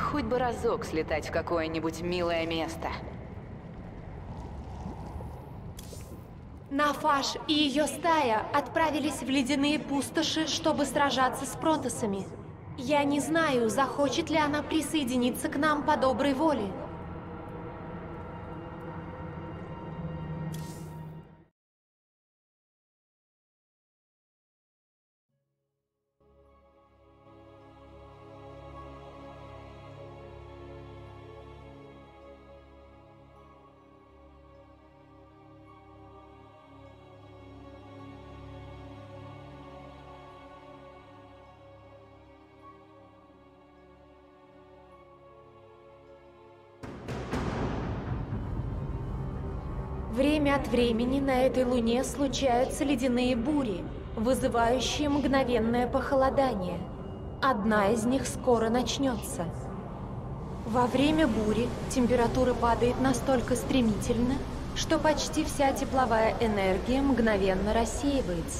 Хоть бы разок слетать в какое-нибудь милое место. Нафаш и ее стая отправились в ледяные пустоши, чтобы сражаться с протоссами. Я не знаю, захочет ли она присоединиться к нам по доброй воле. Время от времени на этой луне случаются ледяные бури, вызывающие мгновенное похолодание. Одна из них скоро начнется. Во время бури температура падает настолько стремительно, что почти вся тепловая энергия мгновенно рассеивается.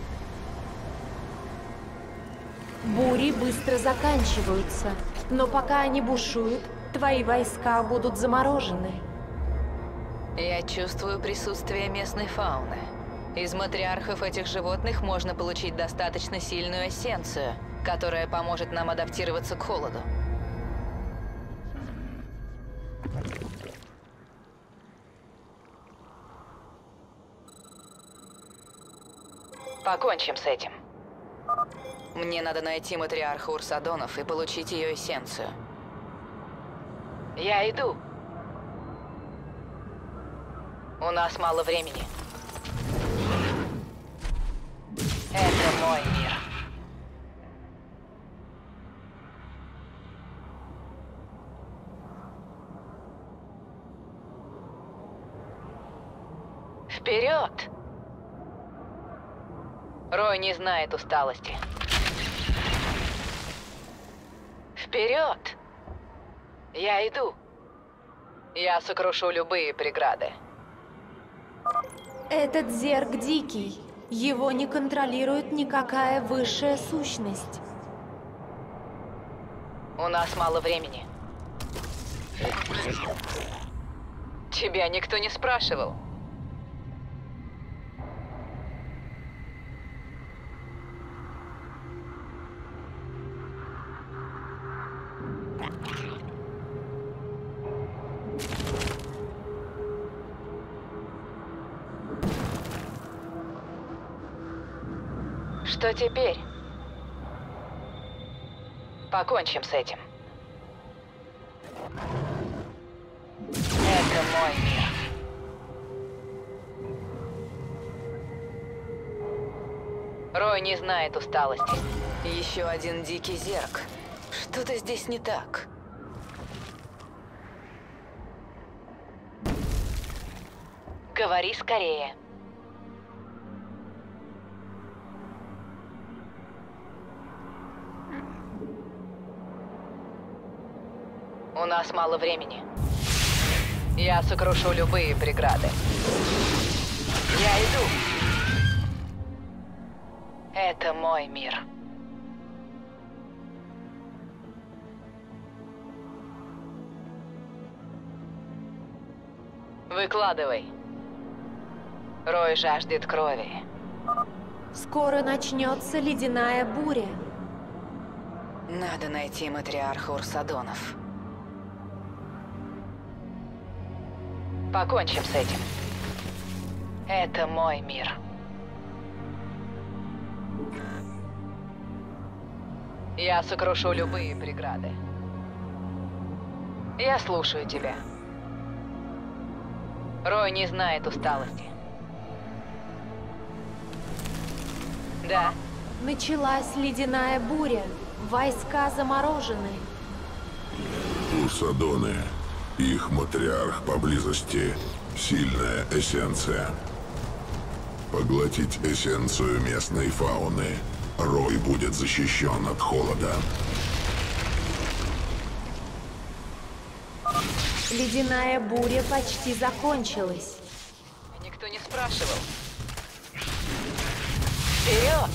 Бури быстро заканчиваются, но пока они бушуют, твои войска будут заморожены. Я чувствую присутствие местной фауны. Из матриархов этих животных можно получить достаточно сильную эссенцию, которая поможет нам адаптироваться к холоду. Покончим с этим. Мне надо найти матриарха Урсадонов и получить ее эссенцию. Я иду. У нас мало времени. Это мой мир. Вперед! Рой не знает усталости. Вперед! Я иду. Я сокрушу любые преграды. Этот зерк дикий. Его не контролирует никакая высшая сущность. У нас мало времени. Тебя никто не спрашивал. Что теперь? Покончим с этим. Это мой мир. Рой не знает усталости. Еще один дикий зерк. Что-то здесь не так. Говори скорее. У нас мало времени. Я сокрушу любые преграды. Я иду. Это мой мир. Выкладывай. Рой жаждет крови. Скоро начнется ледяная буря. Надо найти матриарха Урсадонов. Покончим с этим. Это мой мир. Я сокрушу любые преграды. Я слушаю тебя. Рой не знает усталости. Да. Началась ледяная буря. Войска заморожены. Урсадоны. Их матриарх поблизости. Сильная эссенция. Поглотить эссенцию местной фауны. Рой будет защищен от холода. Ледяная буря почти закончилась. Никто не спрашивал. Вперед!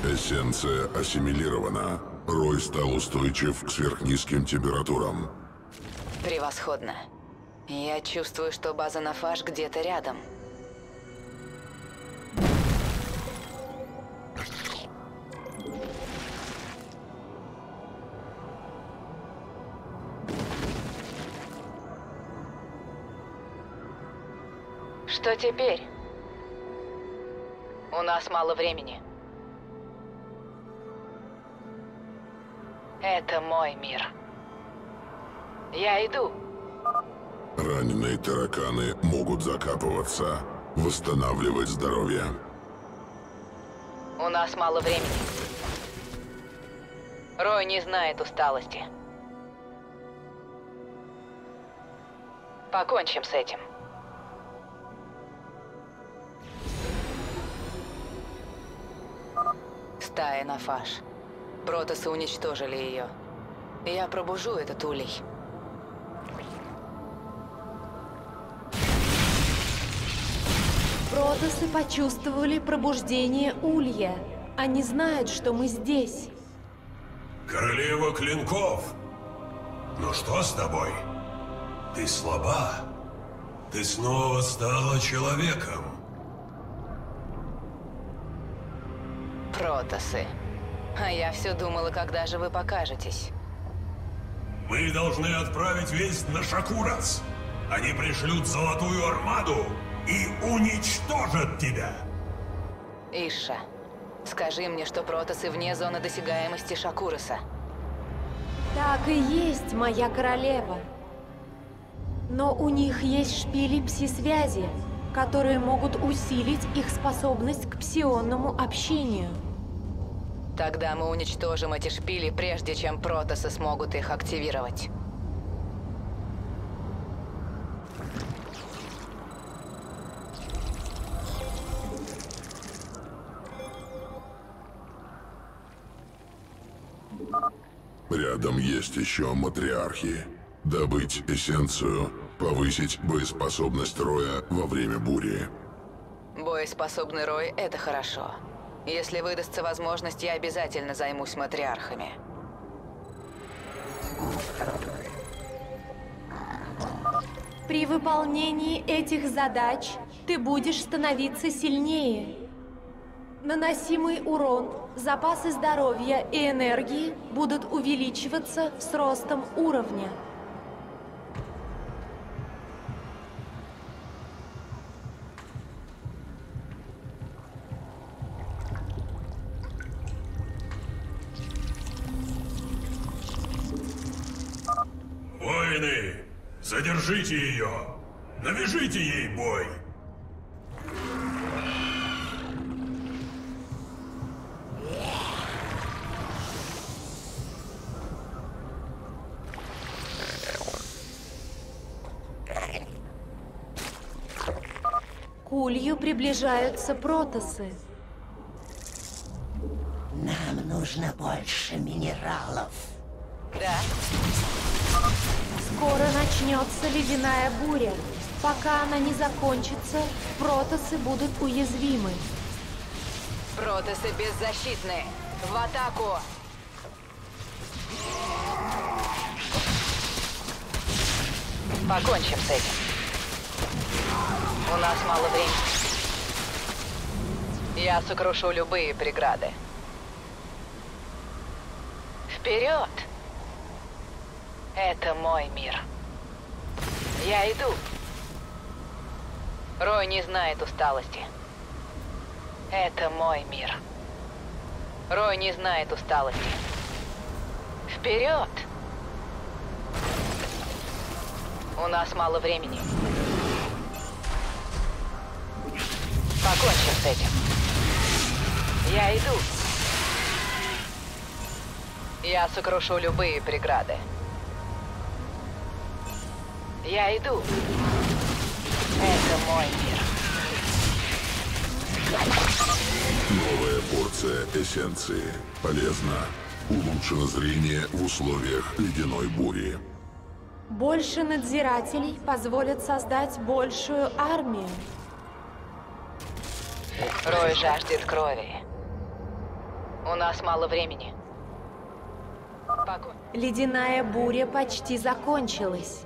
Эссенция ассимилирована. Рой стал устойчив к сверхнизким температурам. Превосходно. Я чувствую, что база Нафаш где-то рядом. Что теперь? У нас мало времени. Это мой мир. Я иду. Раненые тараканы могут закапываться, восстанавливать здоровье. У нас мало времени. Рой не знает усталости. Покончим с этим. Стая Нафаш. Протоссы уничтожили ее. Я пробужу этот улей. Протоссы почувствовали пробуждение улья. Они знают, что мы здесь. Королева клинков! Ну что с тобой? Ты слаба. Ты снова стала человеком. Протоссы. А я все думала, когда же вы покажетесь. Мы должны отправить весть на Шакурас. Они пришлют золотую армаду и уничтожат тебя. Иша, скажи мне, что протоссы вне зоны досягаемости Шакураса. Так и есть, моя королева. Но у них есть шпили пси-связи, которые могут усилить их способность к псионному общению. Тогда мы уничтожим эти шпили, прежде чем протоссы смогут их активировать. Рядом есть еще матриархи. Добыть эссенцию, повысить боеспособность Роя во время бури. Боеспособный Рой — это хорошо. Если выдастся возможность, я обязательно займусь матриархами. При выполнении этих задач ты будешь становиться сильнее. Наносимый урон, запасы здоровья и энергии будут увеличиваться с ростом уровня. Воины, задержите ее! Навяжите ей бой! К улью приближаются протоссы. Нам нужно больше минералов. Да? Скоро начнется ледяная буря. Пока она не закончится, протоссы будут уязвимы. Протоссы беззащитны. В атаку! Покончим с этим. У нас мало времени. Я сокрушу любые преграды. Вперед! Это мой мир. Я иду. Рой не знает усталости. Это мой мир. Рой не знает усталости. Вперед! У нас мало времени. Покончим с этим. Я иду. Я сокрушу любые преграды. Я иду. Это мой мир. Новая порция эссенции. Полезно. Улучшено зрение в условиях ледяной бури. Больше надзирателей позволят создать большую армию. Рой жаждет крови. У нас мало времени. Ледяная буря почти закончилась.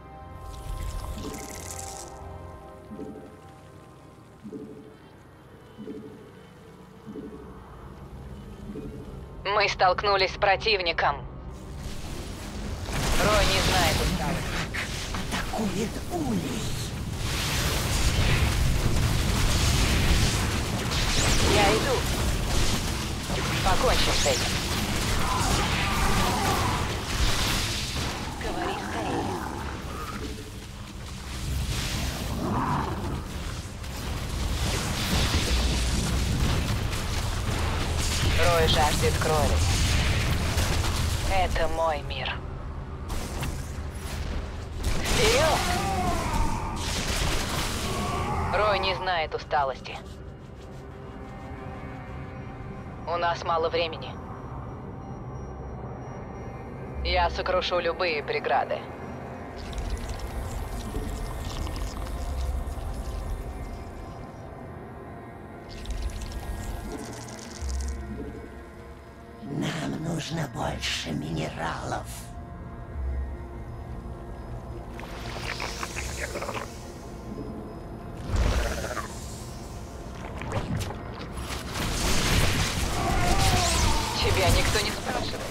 Мы столкнулись с противником. Рой не знает усталости. Атакует улей. Я иду. Покончим с этим. Говори скорее. Рой жаждет крови. Это мой мир. Вперед! Рой не знает усталости. У нас мало времени. Я сокрушу любые преграды. Нам нужно больше минералов. Тебя никто не спрашивает.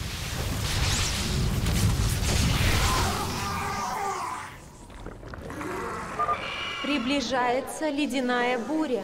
Приближается ледяная буря.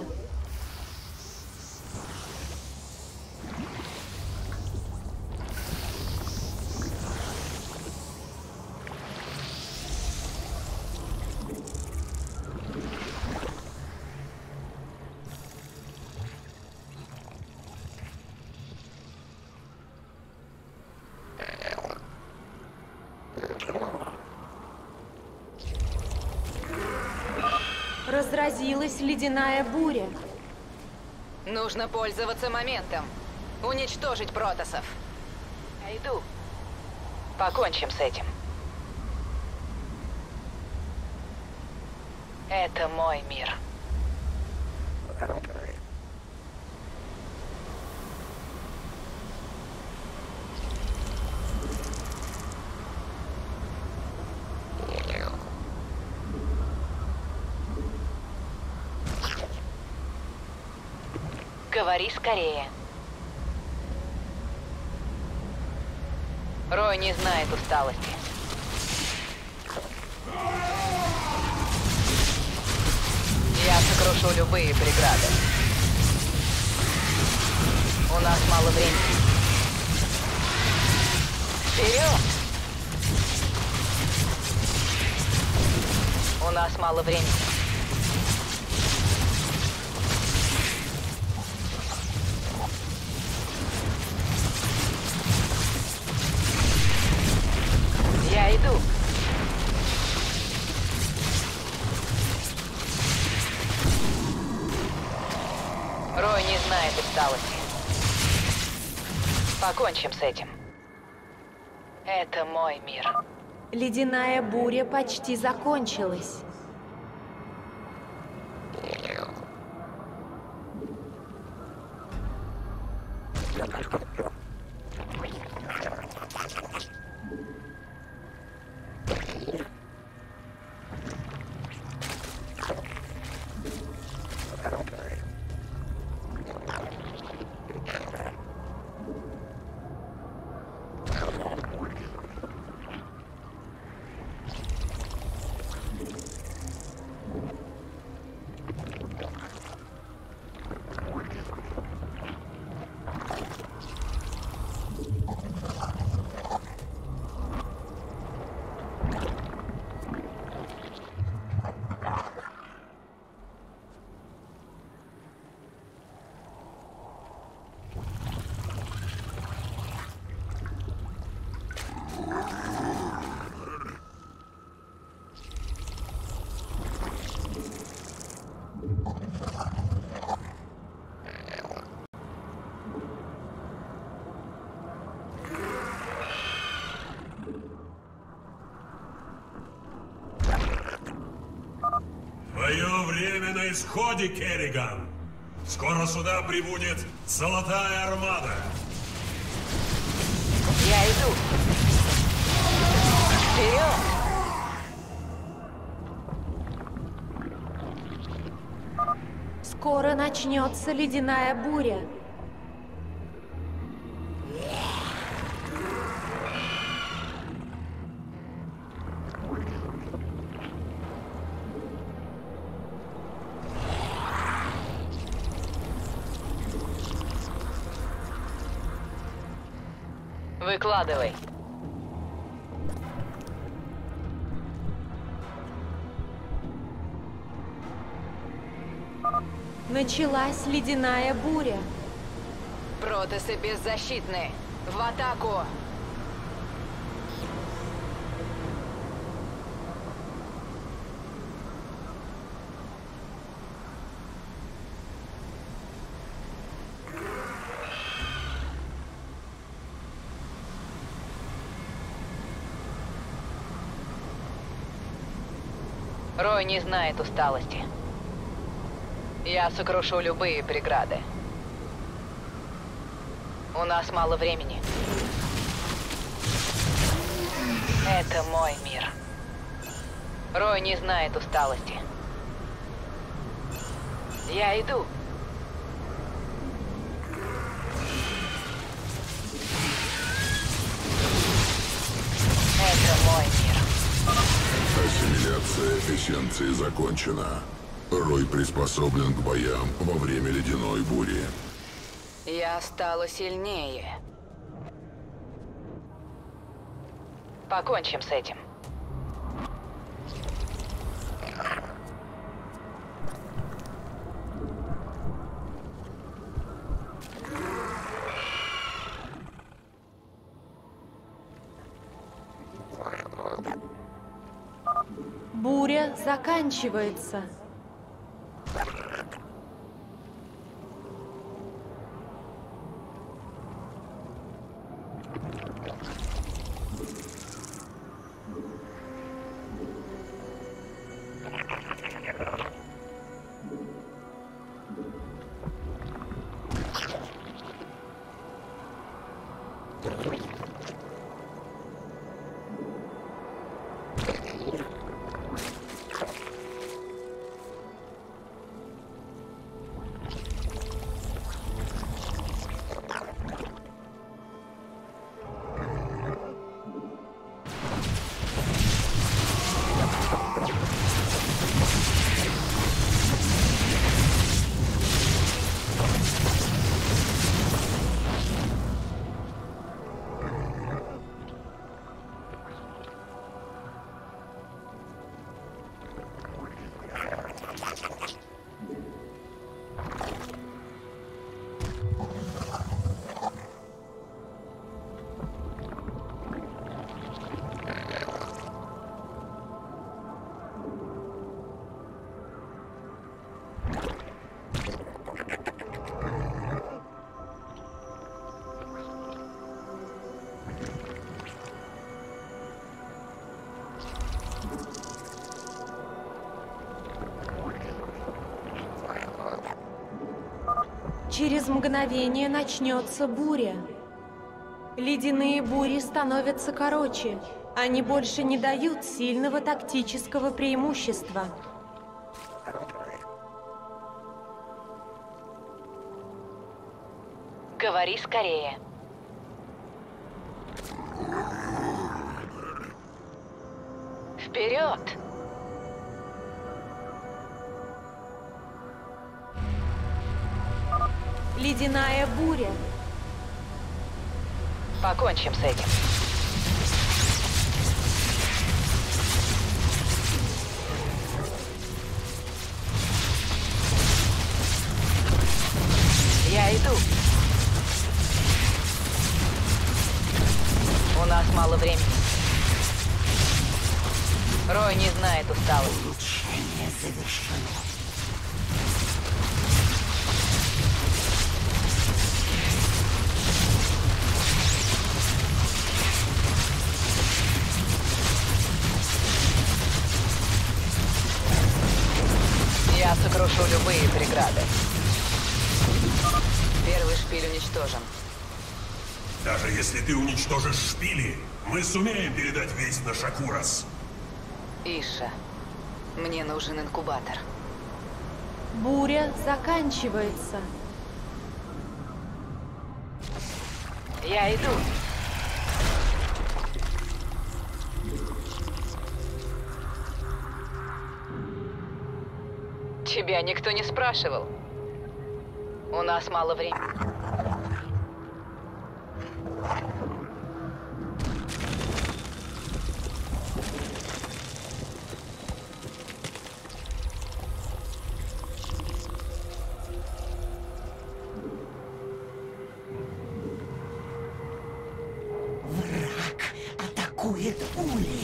Разразилась ледяная буря. Нужно пользоваться моментом. Уничтожить протоссов. Я иду. Покончим с этим. Это мой мир. Говори скорее. Рой не знает усталости. Я сокрушу любые преграды. У нас мало времени. Вперед! У нас мало времени. Я иду. Рой не знает усталости. Покончим с этим. Это мой мир. Ледяная буря почти закончилась. Твое время на исходе, Керриган. Скоро сюда прибудет Золотая Армада. Я иду. Вперед! Скоро начнется ледяная буря. Выкладывай. Началась ледяная буря. Протосы беззащитны. В атаку! Рой не знает усталости. Я сокрушу любые преграды. У нас мало времени. Это мой мир. Рой не знает усталости. Я иду. Это мой мир. Ассимиляция эссенции закончена. Рой приспособлен к боям во время ледяной бури. Я стала сильнее. Покончим с этим. Буря заканчивается. Через мгновение начнется буря. Ледяные бури становятся короче. Они больше не дают сильного тактического преимущества. Говори скорее. Вперед! Ледяная буря. Покончим с этим. Я иду. У нас мало времени. Рой не знает усталости. Улучшение завершено. Я сокрушу любые преграды. уничтожен. Даже если ты уничтожишь шпили, мы сумеем передать весть на Шакурас. Иша, мне нужен инкубатор. Буря заканчивается. Я иду. Тебя никто не спрашивал. У нас мало времени. Враг атакует улей.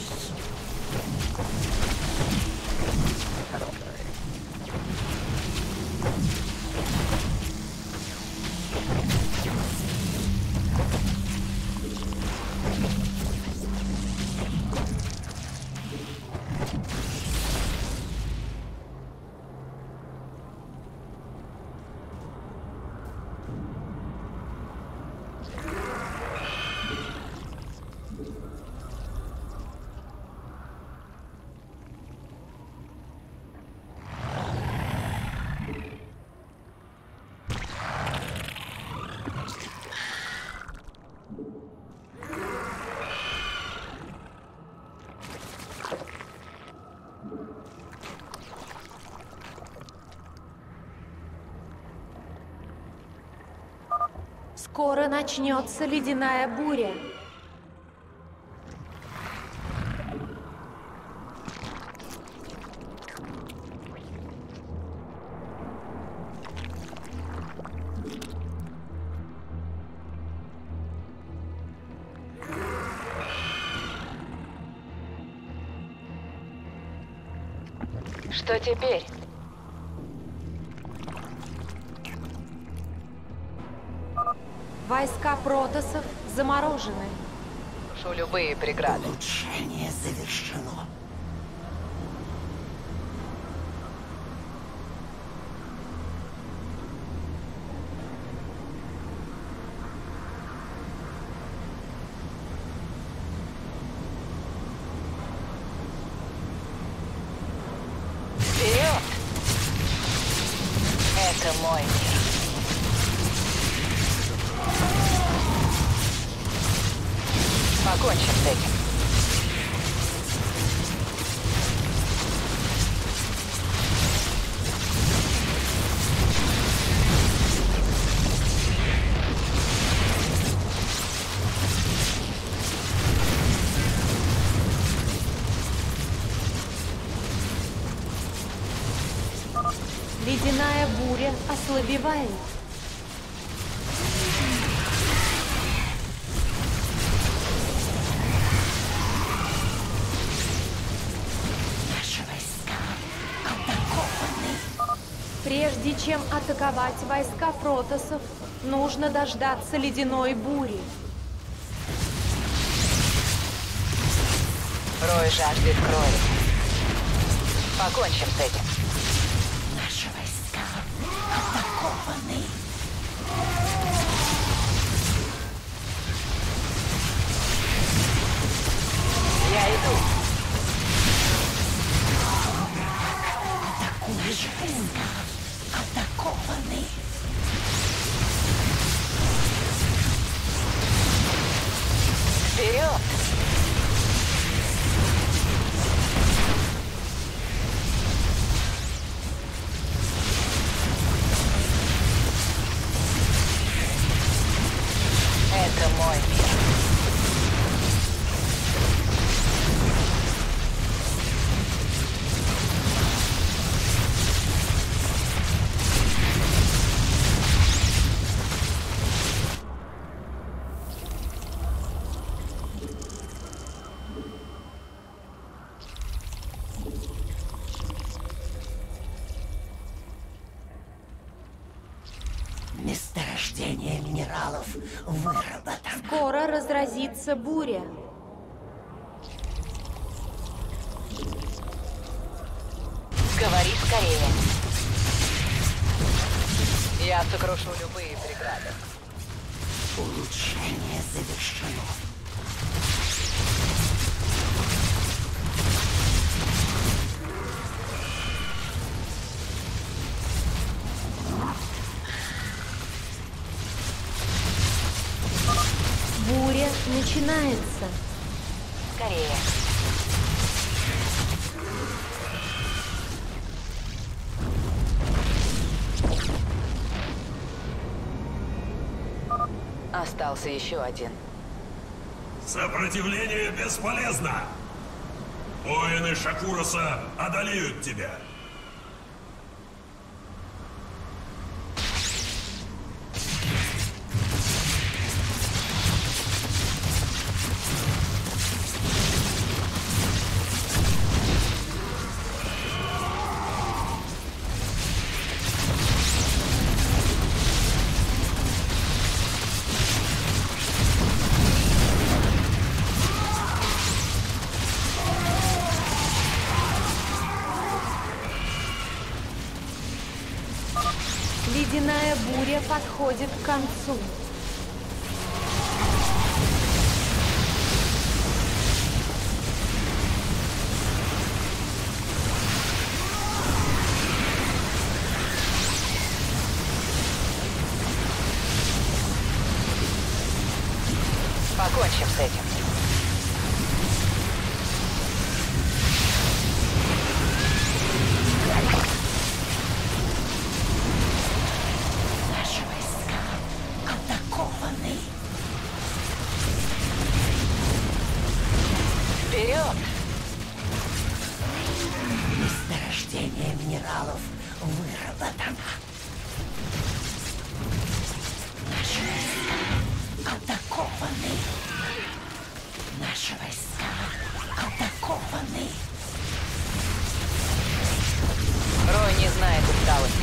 Скоро начнется ледяная буря. Что теперь? Войска протоссов заморожены. Шу любые преграды. Улучшение завершено. Вперед! Это мой мир. Покончим с этим. Ледяная буря ослабевает. Наши войска атакованы. Прежде чем атаковать войска протоссов, нужно дождаться ледяной бури. Рой жаждет крови. Покончим с этим. Наши войска атакованы. Я иду. Наши войска атакованы. Вперед! Это мой мир. Месторождение минералов выработано. Скоро разразится буря. Говори скорее. Я сокрушу любые преграды. Улучшение завершено. Буря начинается. Скорее. Остался еще один. Сопротивление бесполезно! Воины Шакуроса одолеют тебя! Ледяная буря подходит к концу. Покончим с этим. Наши войска атакованы. Вперед! Месторождение минералов выработано. Наши войска атакованы. Наши войска атакованы. Рой не знает усталости.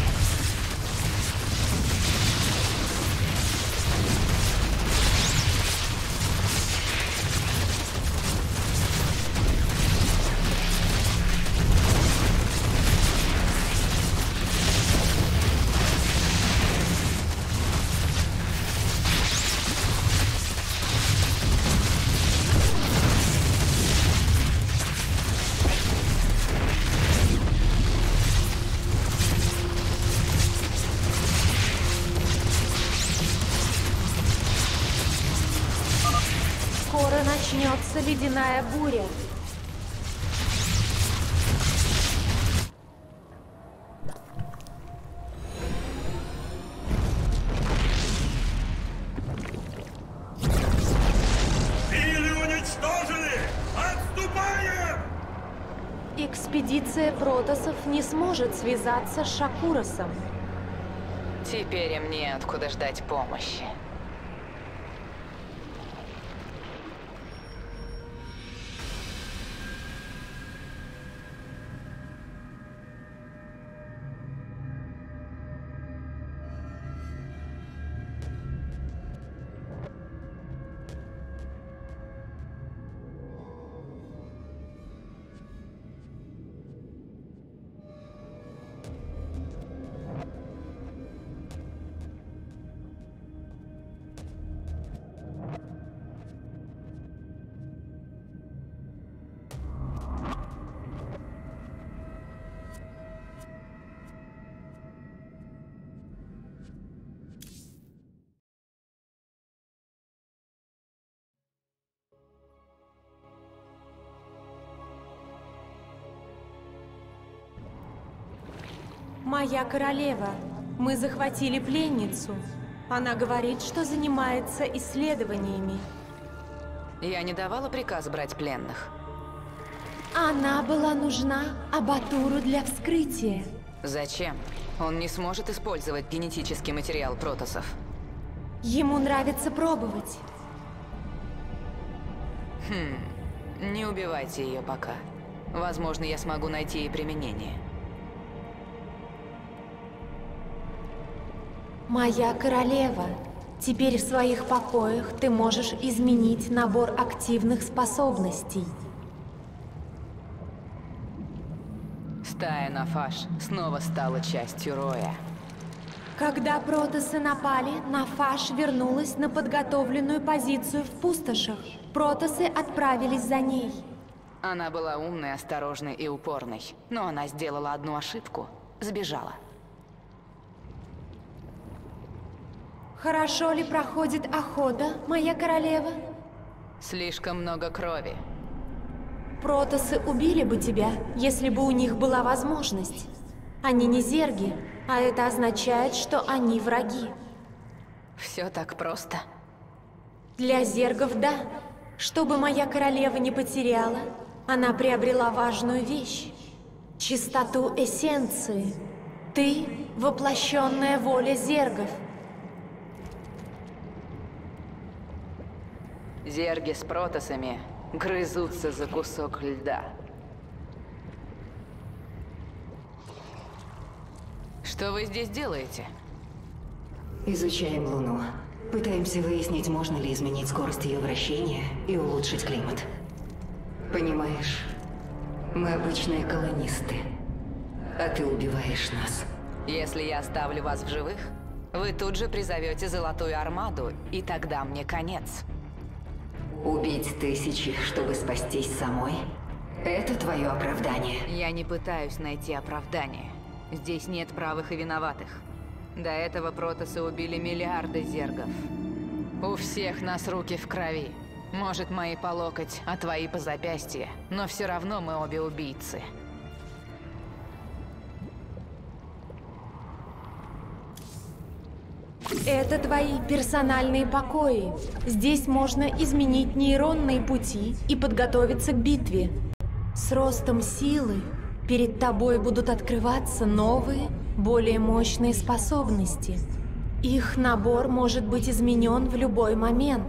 Скоро начнется ледяная буря. Или уничтожили! Отступаем! Экспедиция протоссов не сможет связаться с Шакуросом. Теперь им неоткуда ждать помощи. Моя королева, мы захватили пленницу. Она говорит, что занимается исследованиями. Я не давала приказ брать пленных. Она была нужна Абатуру для вскрытия. Зачем? Он не сможет использовать генетический материал протоссов. Ему нравится пробовать. Не убивайте ее пока. Возможно, я смогу найти ей применение. Моя королева, теперь в своих покоях ты можешь изменить набор активных способностей. Стая Нафаш снова стала частью Роя. Когда протосы напали, Нафаш вернулась на подготовленную позицию в пустошах. Протосы отправились за ней. Она была умной, осторожной и упорной, но она сделала одну ошибку. Сбежала. Хорошо ли проходит охота, моя королева? Слишком много крови. Протосы убили бы тебя, если бы у них была возможность. Они не зерги, а это означает, что они враги. Все так просто. Для зергов – да. Чтобы моя королева не потеряла, она приобрела важную вещь – чистоту эссенции. Ты – воплощенная воля зергов. Зерги с протосами грызутся за кусок льда. Что вы здесь делаете? Изучаем Луну. Пытаемся выяснить, можно ли изменить скорость ее вращения и улучшить климат. Понимаешь, мы обычные колонисты, а ты убиваешь нас. Если я оставлю вас в живых, вы тут же призовете Золотую Армаду, и тогда мне конец. Убить тысячи, чтобы спастись самой? Это твое оправдание? Я не пытаюсь найти оправдание. Здесь нет правых и виноватых. До этого протосы убили миллиарды зергов. У всех нас руки в крови. Может, мои по локоть, а твои по запястье. Но все равно мы обе убийцы. Это твои персональные покои. Здесь можно изменить нейронные пути и подготовиться к битве. С ростом силы перед тобой будут открываться новые, более мощные способности. Их набор может быть изменен в любой момент.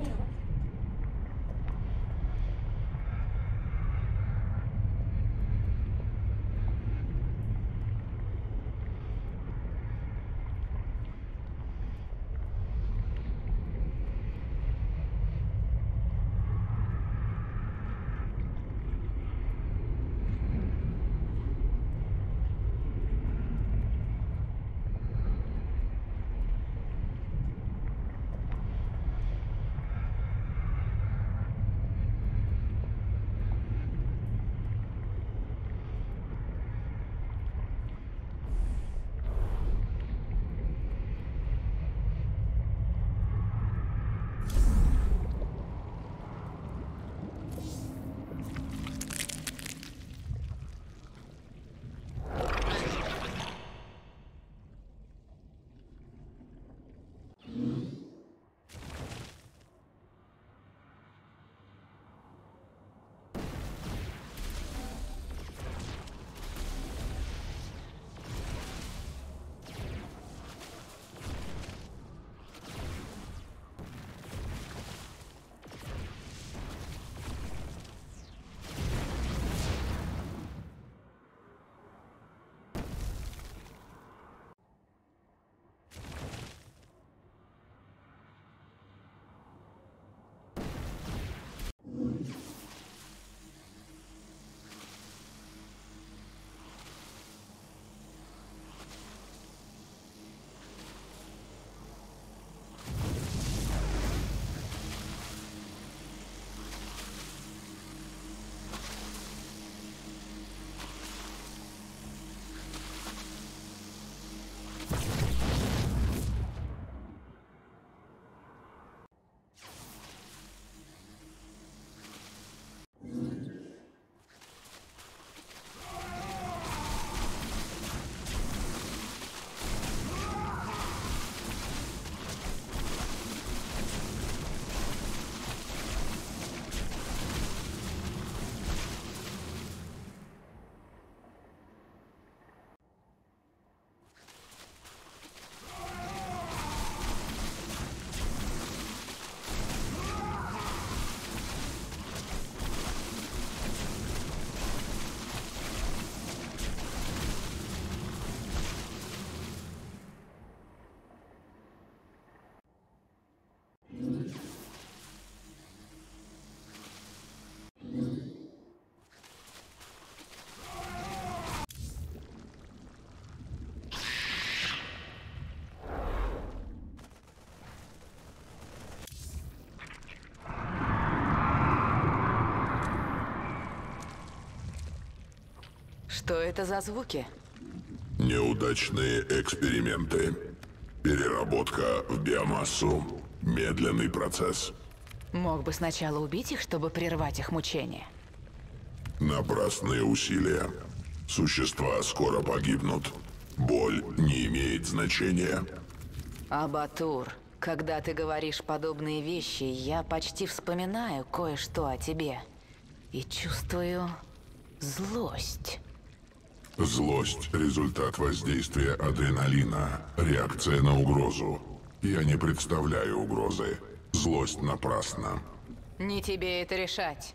Что это за звуки? Неудачные эксперименты. Переработка в биомассу. Медленный процесс. Мог бы сначала убить их, чтобы прервать их мучения. Напрасные усилия. Существа скоро погибнут. Боль не имеет значения. Абатур, когда ты говоришь подобные вещи, я почти вспоминаю кое-что о тебе. И чувствую злость. Злость – результат воздействия адреналина, реакция на угрозу. Я не представляю угрозы. Злость напрасна. Не тебе это решать.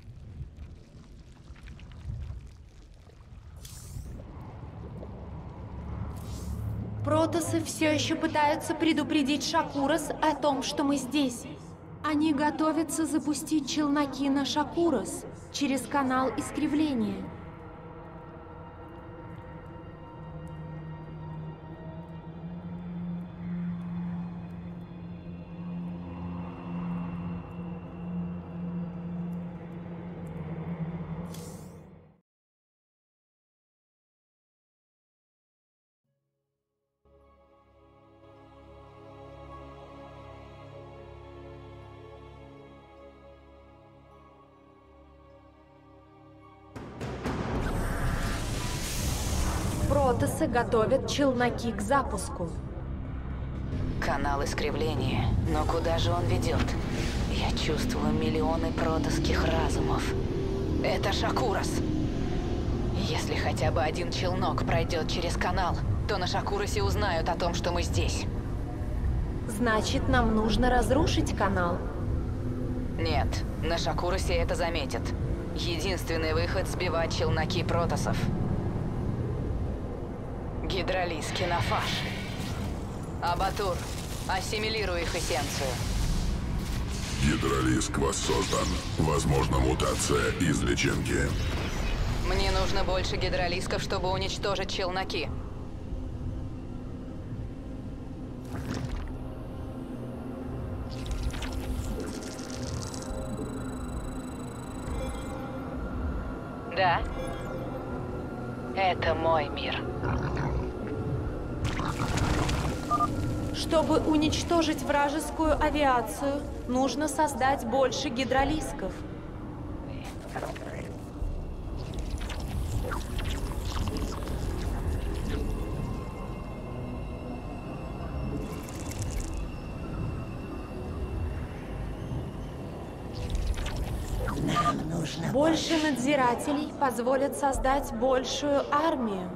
Протоссы все еще пытаются предупредить Шакурос о том, что мы здесь. Они готовятся запустить челноки на Шакурос через канал искривления. Протоссы готовят челноки к запуску. Канал искривления. Но куда же он ведет? Я чувствую миллионы протосских разумов. Это Шакурос. Если хотя бы один челнок пройдет через канал, то на Шакуросе узнают о том, что мы здесь. Значит, нам нужно разрушить канал. Нет, на Шакуросе это заметят. Единственный выход — сбивать челноки протоссов. Гидролиз, Кинофаш. Абатур, ассимилируй их эссенцию. Гидролиск воссоздан. Возможна мутация из личинки. Мне нужно больше гидролисков, чтобы уничтожить челноки. Да? Это мой мир. Чтобы уничтожить вражескую авиацию, нужно создать больше гидролисков. Нам нужно Больше надзирателей позволят создать большую армию.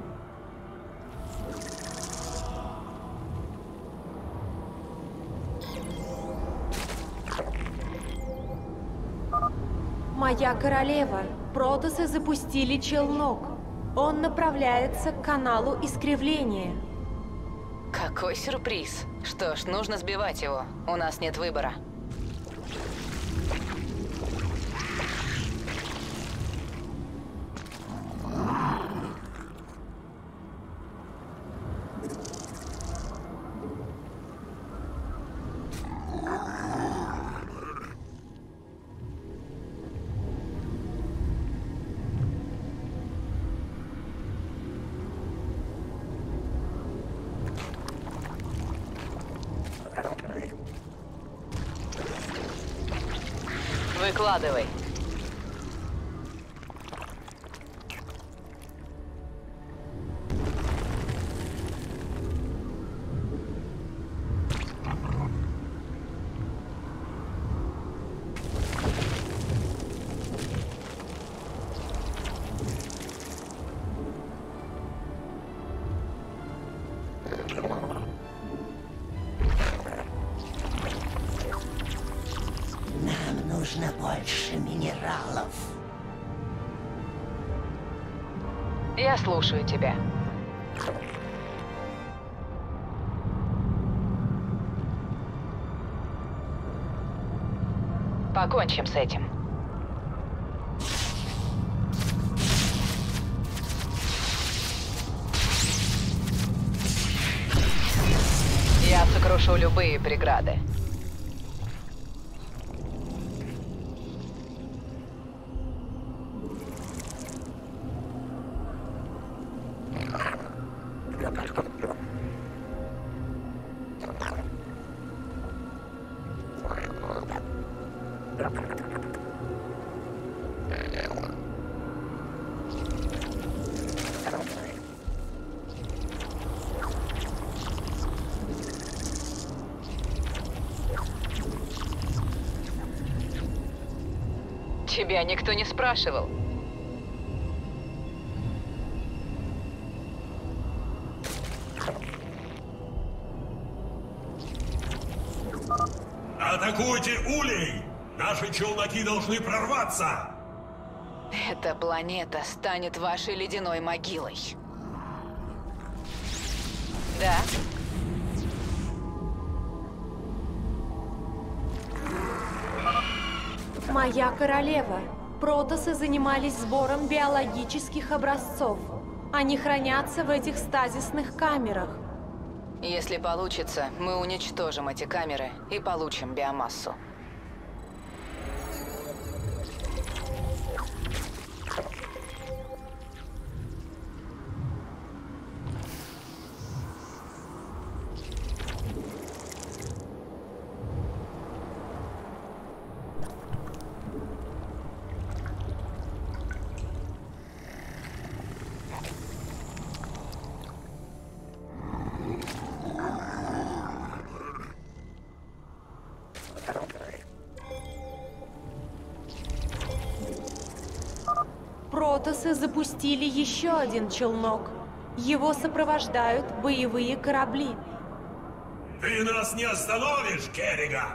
Моя королева, протоссы запустили челнок. Он направляется к каналу искривления. Какой сюрприз. Что ж, нужно сбивать его. У нас нет выбора. Выкладывай. Нам нужно больше минералов. Я слушаю тебя. Покончим с этим. Я сокрушу любые преграды. Тебя никто не спрашивал. Атакуйте улей! Наши челноки должны прорваться! Эта планета станет вашей ледяной могилой. Да? Моя королева. Протоссы занимались сбором биологических образцов. Они хранятся в этих стазисных камерах. Если получится, мы уничтожим эти камеры и получим биомассу. Протоссы запустили еще один челнок. Его сопровождают боевые корабли. Ты нас не остановишь, Керриган!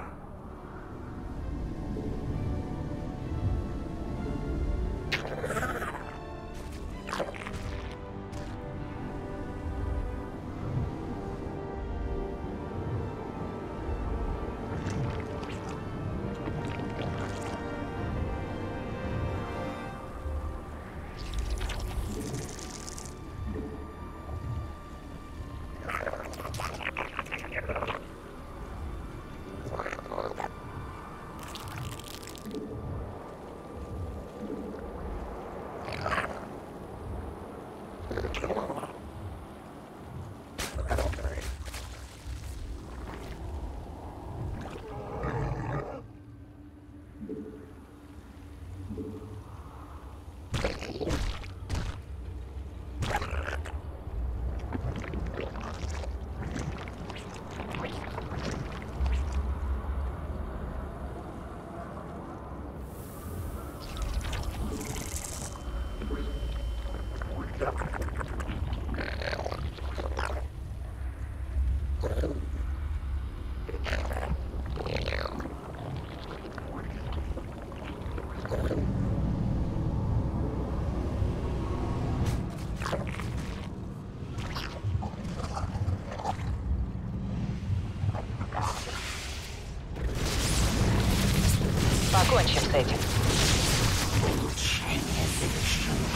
Покончим с этим. Улучшение завершено.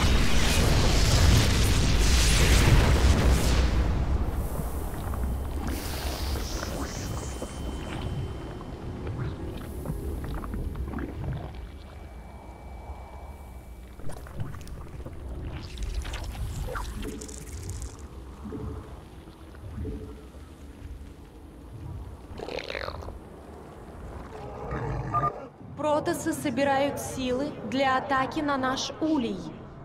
Протоссы собирают силы для атаки на наш улей.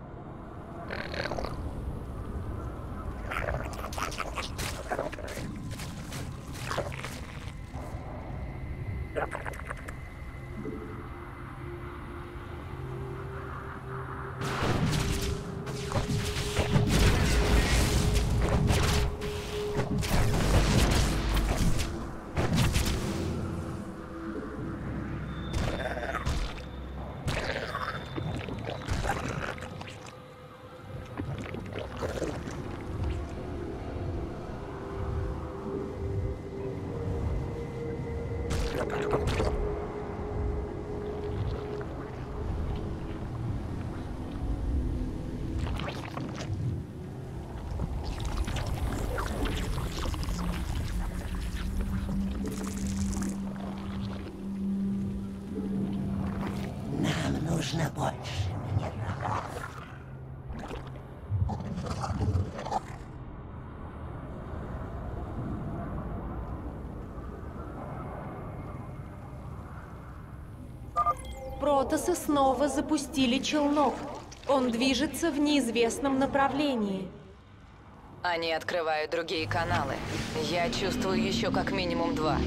Нам нужно больше минералов. Протоссы снова запустили челнок. Он движется в неизвестном направлении. Они открывают другие каналы. Я чувствую еще как минимум 2.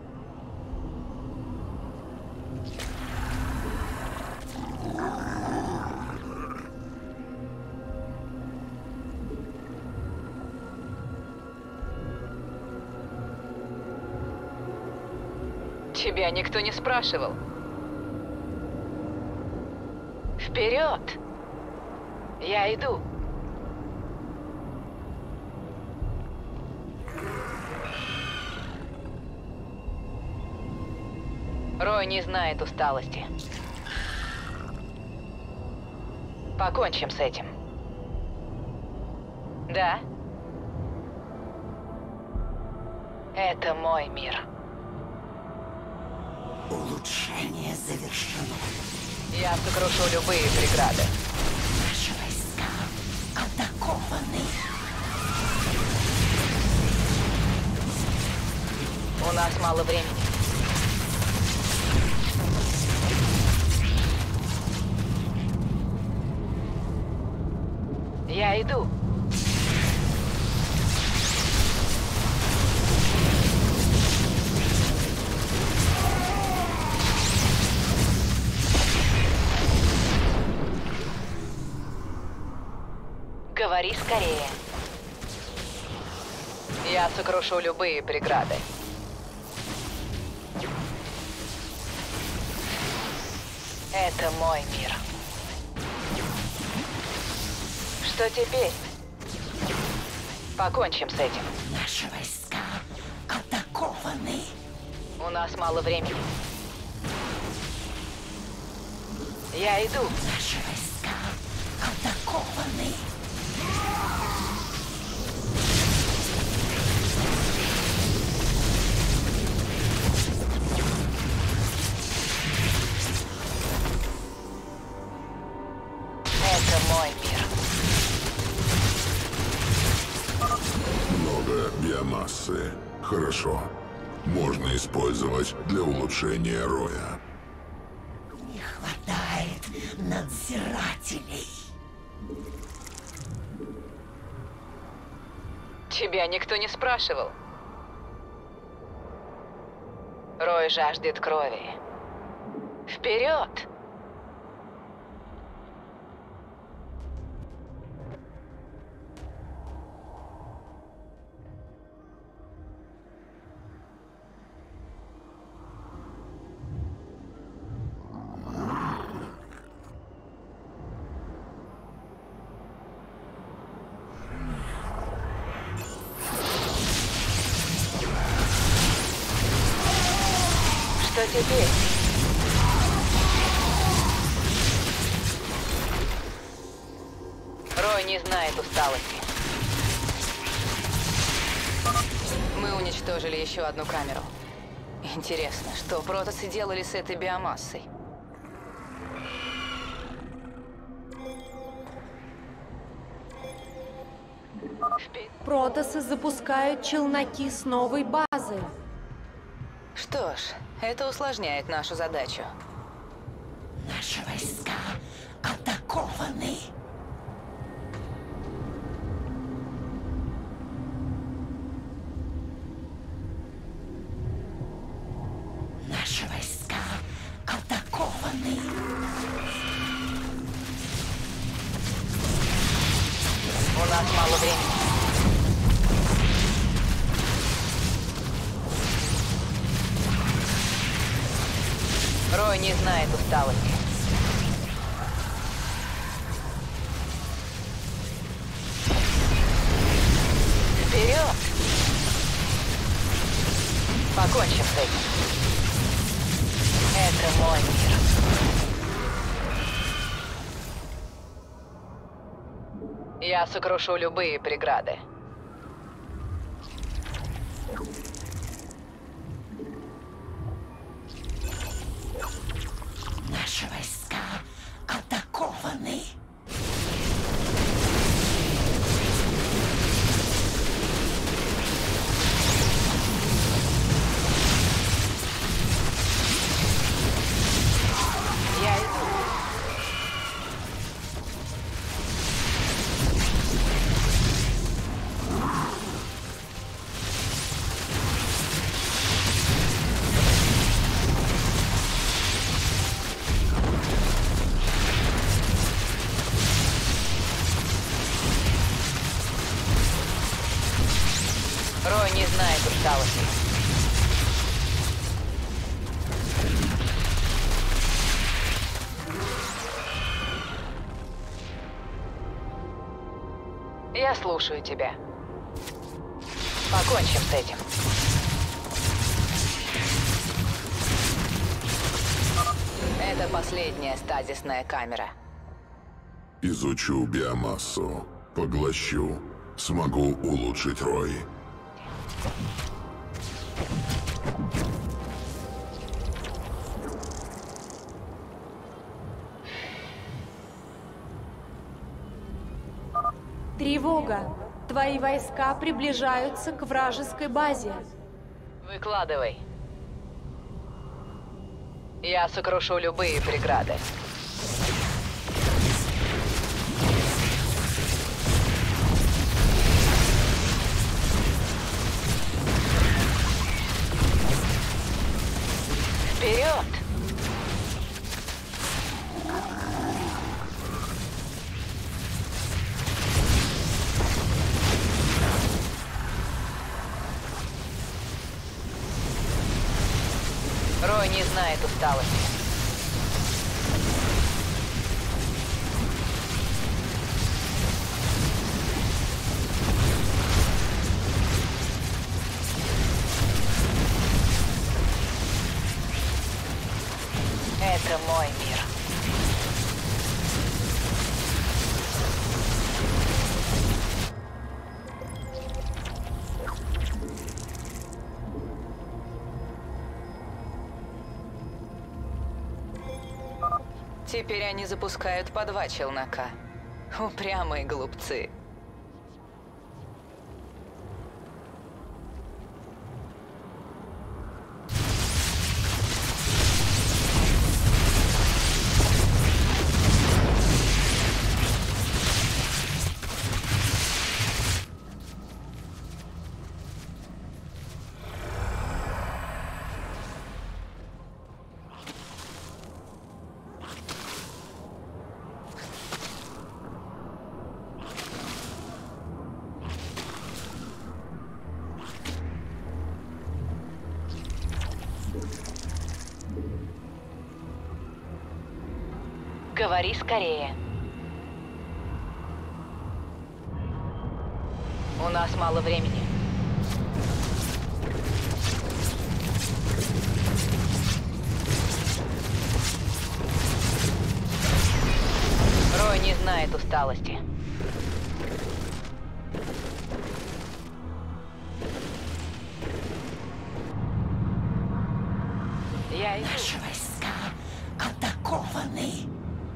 Тебя никто не спрашивал. Вперед! Я иду. Рой не знает усталости. Покончим с этим. Да? Это мой мир. Улучшение завершено. Я сокрушу любые преграды. Наши войска атакованы. У нас мало времени. Я иду. Говори скорее. Я сокрушу любые преграды. Это мой мир. Что теперь? Покончим с этим. Наши войска атакованы. У нас мало времени. Я иду. Наши войска атакованы. Это мой мир. Много биомассы. Хорошо. Можно использовать для улучшения роя. Не хватает надзирателей. Тебя никто не спрашивал. Рой жаждет крови. Вперед! Что теперь? Рой не знает усталости. Мы уничтожили еще одну камеру. Интересно, что протоссы делали с этой биомассой? Протоссы запускают челноки с новой базы. Что ж, это усложняет нашу задачу. Наши войска атакованы. Наши войска атакованы. У нас мало времени. Рой не знает усталости. Вперед! Покончим с этим. Это мой мир. Я сокрушу любые преграды. Наши войска атакованы. Я слушаю тебя. Покончим с этим. Это последняя стазисная камера. Изучу биомассу. Поглощу. Смогу улучшить Рой. Тревога! Твои войска приближаются к вражеской базе. Выкладывай. Я сокрушу любые преграды. Вперед! Рой не знает усталости. Это мой мир. Теперь они запускают по 2 челнока. Упрямые глупцы. Говори скорее. У нас мало времени. Рой не знает усталости. Я иду. Наши войска атакованы.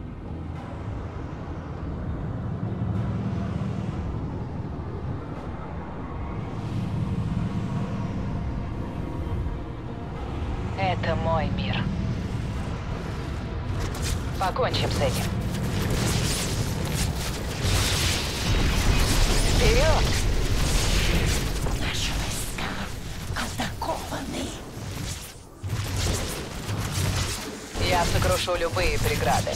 Это мой мир. Покончим с этим. Вперед! Наши войска атакованы. Я сокрушу любые преграды.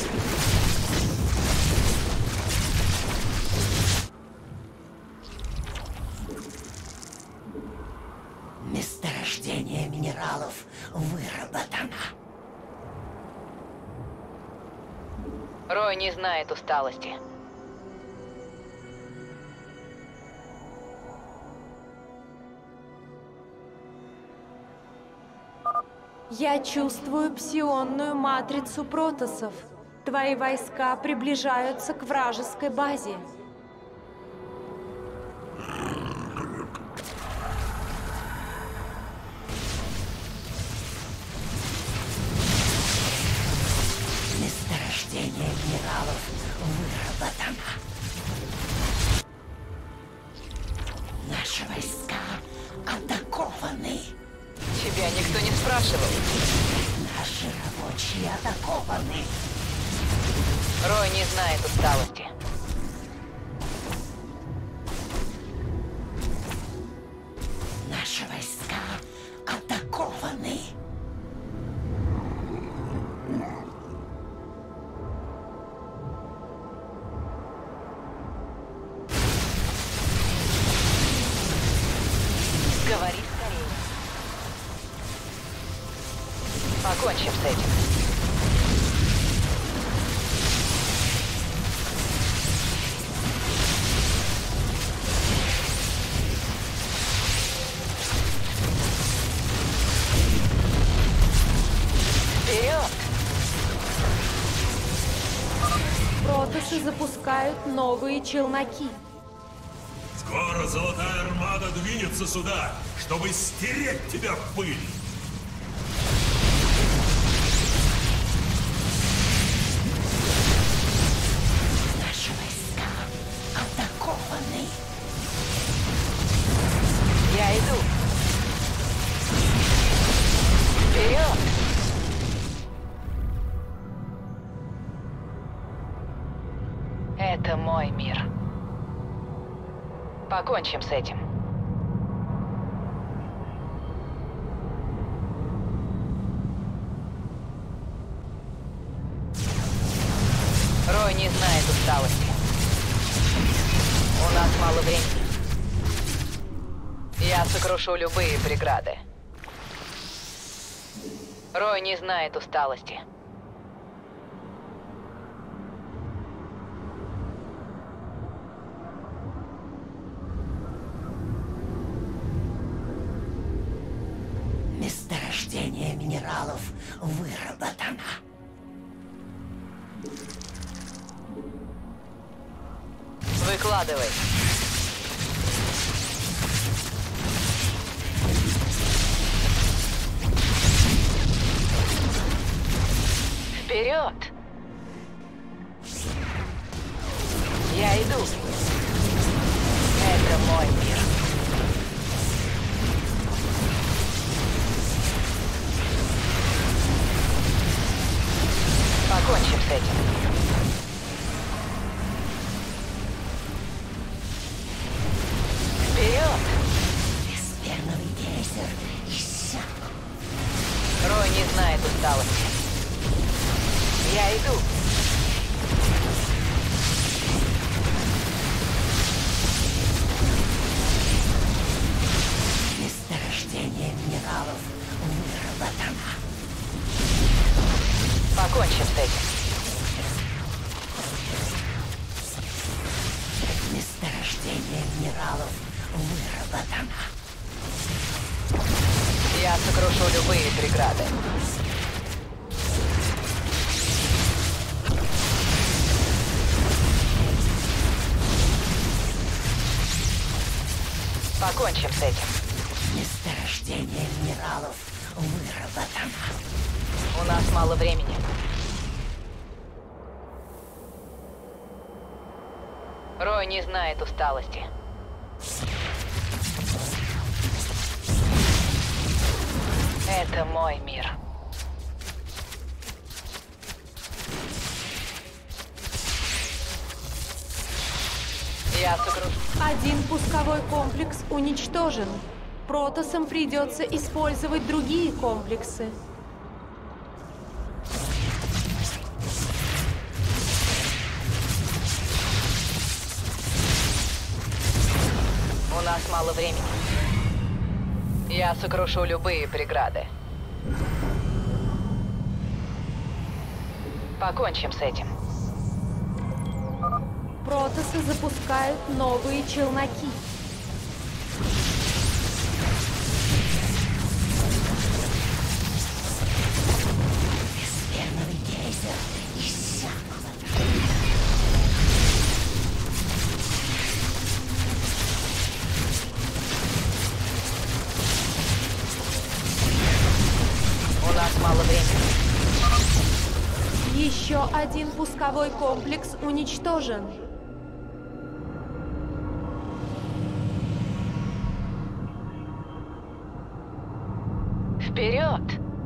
Месторождение минералов выработано. Рой не знает усталости. Я чувствую псионную матрицу протоссов. Твои войска приближаются к вражеской базе. Месторождение минералов выработано. Наши войска атакованы. Тебя никто не спрашивал. Наши рабочие атакованы. Рой не знает усталости. Наши войска атакованы. Говори скорее. Покончим с этим. Протасы запускают новые челноки. Скоро Золотая Армада двинется сюда, чтобы стереть тебя в пыль. Наши войска атакованы. Я иду. Вперед! Это мой мир. Покончим с этим. Рой не знает усталости. У нас мало времени. Я сокрушу любые преграды. Рой не знает усталости. Месторождение минералов выработано. Выкладывай. Вперед! Я иду. Это мой мир. Покончим с этим. Вперед! Эсперновый гейзер иссяк. Рой не знает усталости. Я иду. Месторождение минералов выработано. Покончим с этим. Месторождение минералов выработано. Я сокрушу любые преграды. Покончим с этим. Месторождение минералов выработано. У нас мало времени. Рой не знает усталости. Это мой мир. Я сокрушу. Один пусковой комплекс уничтожен. Протасам придется использовать другие комплексы. У нас мало времени. Я сокрушу любые преграды. Покончим с этим. Протасы запускают новые челноки. Эсперновый гейзер иссяк. У нас мало времени. Еще один пусковой комплекс уничтожен. Вперед!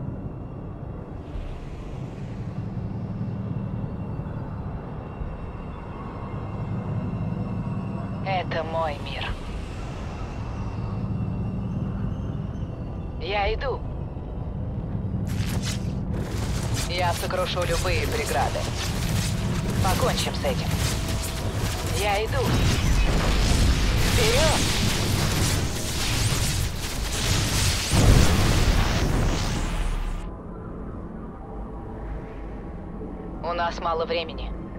Это мой мир. Я иду. Я сокрушу любые преграды. Покончим с этим. Я иду. Вперед! У нас мало времени.